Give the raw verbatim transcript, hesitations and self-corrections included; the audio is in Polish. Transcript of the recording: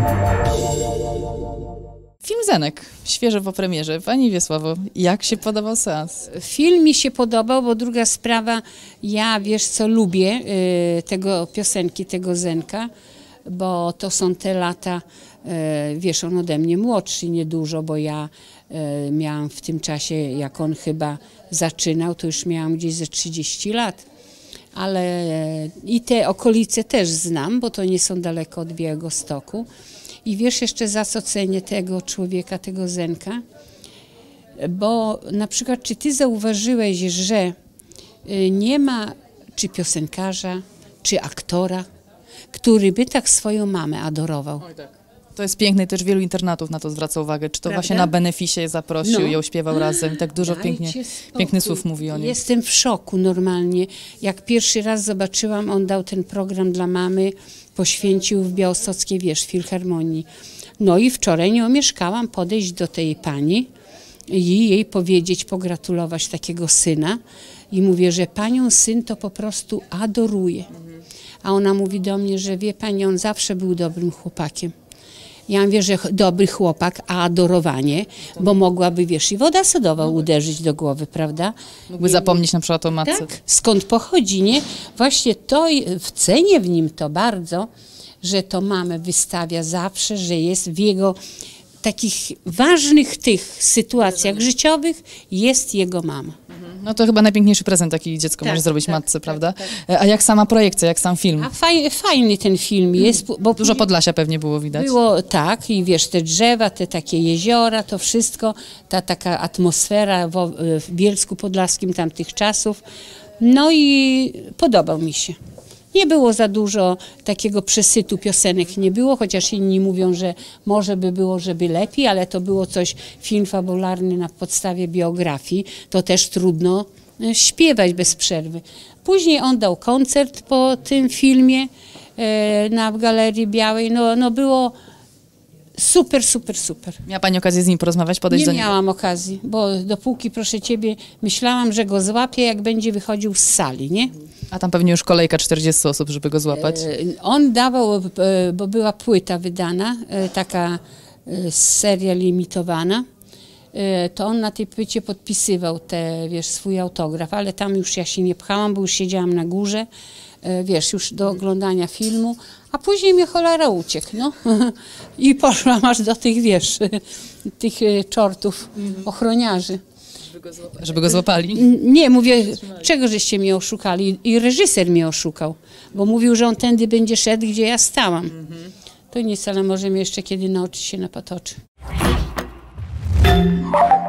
Film Zenek, świeżo po premierze. Pani Wiesławo, jak się podobał seans? Film mi się podobał, bo druga sprawa, ja wiesz co, lubię y, tego piosenki, tego Zenka, bo to są te lata, y, wiesz, on ode mnie młodszy niedużo, bo ja y, miałam w tym czasie, jak on chyba zaczynał, to już miałam gdzieś ze trzydzieści lat. Ale y, i te okolice też znam, bo to nie są daleko od Białegostoku. I wiesz jeszcze, za co cenię tego człowieka, tego Zenka? Bo na przykład, czy ty zauważyłeś, że nie ma czy piosenkarza, czy aktora, który by tak swoją mamę adorował? Oj, tak. To jest piękne i też wielu internatów na to zwraca uwagę. Czy to Prawda? Właśnie na Beneficie je zaprosił, No. ją śpiewał razem i tak dużo pięknie, pięknych słów mówi o niej. Jestem w szoku normalnie. Jak pierwszy raz zobaczyłam, on dał ten program dla mamy, poświęcił w Białostockiej, wiesz, Filharmonii. No i wczoraj nie omieszkałam podejść do tej pani i jej powiedzieć, pogratulować takiego syna. I mówię, że panią syn to po prostu adoruje. A ona mówi do mnie, że wie pani, on zawsze był dobrym chłopakiem. Ja mówię, że dobry chłopak, a adorowanie, bo mogłaby, wiesz, i woda sodowa uderzyć do głowy, prawda? Mógłby zapomnieć na przykład o matce. Tak, skąd pochodzi, nie? Właśnie to, w cenie w nim to bardzo, że to mamę wystawia zawsze, że jest w jego takich ważnych tych sytuacjach życiowych, jest jego mama. No to chyba najpiękniejszy prezent, jaki dziecko Tak, może zrobić tak, matce, tak, prawda? tak. A jak sama projekcja, jak sam film? A faj, fajny ten film jest. Bo Dużo Podlasia pewnie było widać. Było tak i wiesz, te drzewa, te takie jeziora, to wszystko, ta taka atmosfera w, w Bielsku Podlaskim tamtych czasów. No i podobał mi się. Nie było za dużo takiego przesytu piosenek, nie było, chociaż inni mówią, że może by było, żeby lepiej, ale to było coś, film fabularny na podstawie biografii, to też trudno śpiewać bez przerwy. Później on dał koncert po tym filmie e, na w Galerii Białej, no, no było super, super, super. Miała pani okazję z nim porozmawiać, podejść Nie do niego? miałam okazji, bo dopóki, proszę ciebie, myślałam, że go złapię, jak będzie wychodził z sali, nie? A tam pewnie już kolejka czterdziestu osób, żeby go złapać. E, On dawał, e, bo była płyta wydana, e, taka e, seria limitowana, e, to on na tej płycie podpisywał te, wiesz, swój autograf, ale tam już ja się nie pchałam, bo już siedziałam na górze, e, wiesz, już do oglądania filmu, a później mnie cholera uciekł, no. I poszłam aż do tych, wiesz, tych e, czortów, ochroniarzy. Żeby go złapali? Nie, mówię, czego żeście mnie oszukali? I reżyser mnie oszukał, bo mówił, że on tędy będzie szedł, gdzie ja stałam. To nic, ale może mnie jeszcze kiedy nauczyć się na patoczy.